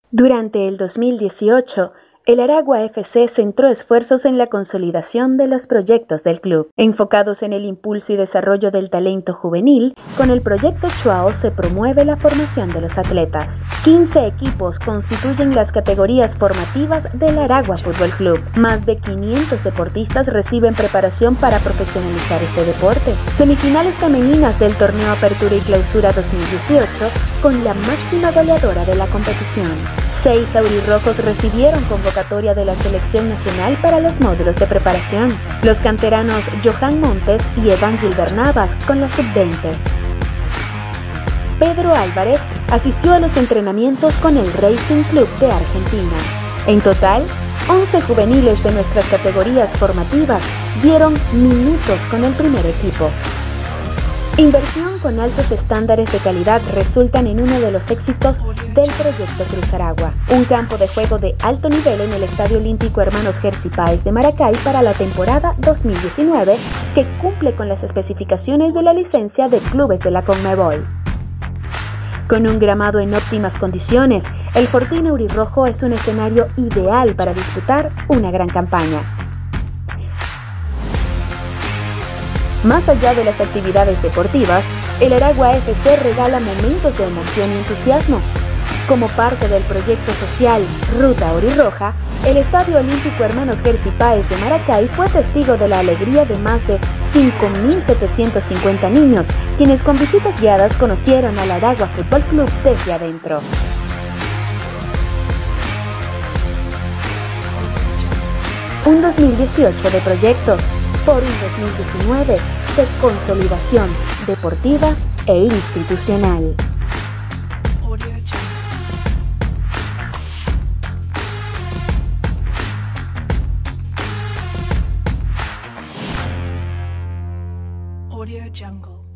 Durante el 2018, el Aragua FC centró esfuerzos en la consolidación de los proyectos del club, enfocados en el impulso y desarrollo del talento juvenil. Con el proyecto Chuao se promueve la formación de los atletas. 15 equipos constituyen las categorías formativas del Aragua Fútbol Club. Más de 500 deportistas reciben preparación para profesionalizar este deporte. Semifinales femeninas del torneo Apertura y Clausura 2018 con la máxima goleadora de la competición. 6 aurirrojos recibieron convocatoria de la Selección Nacional para los módulos de preparación. Los canteranos Johan Montes y Evangel Navas con la sub-20. Pedro Álvarez asistió a los entrenamientos con el Racing Club de Argentina. En total, 11 juveniles de nuestras categorías formativas dieron minutos con el primer equipo. Inversión con altos estándares de calidad resultan en uno de los éxitos del proyecto Cruz Aragua, un campo de juego de alto nivel en el Estadio Olímpico Hermanos Gersi Páez de Maracay para la temporada 2019, que cumple con las especificaciones de la licencia de clubes de la Conmebol. Con un gramado en óptimas condiciones, el Fortín Aurirrojo es un escenario ideal para disputar una gran campaña. Más allá de las actividades deportivas, el Aragua FC regala momentos de emoción y entusiasmo. Como parte del proyecto social Ruta Aurirroja, el Estadio Olímpico Hermanos Gersi Páez de Maracay fue testigo de la alegría de más de 5.750 niños, quienes con visitas guiadas conocieron al Aragua Fútbol Club desde adentro. Un 2018 de proyectos por un 2019 de consolidación deportiva e institucional. Audio Jungle.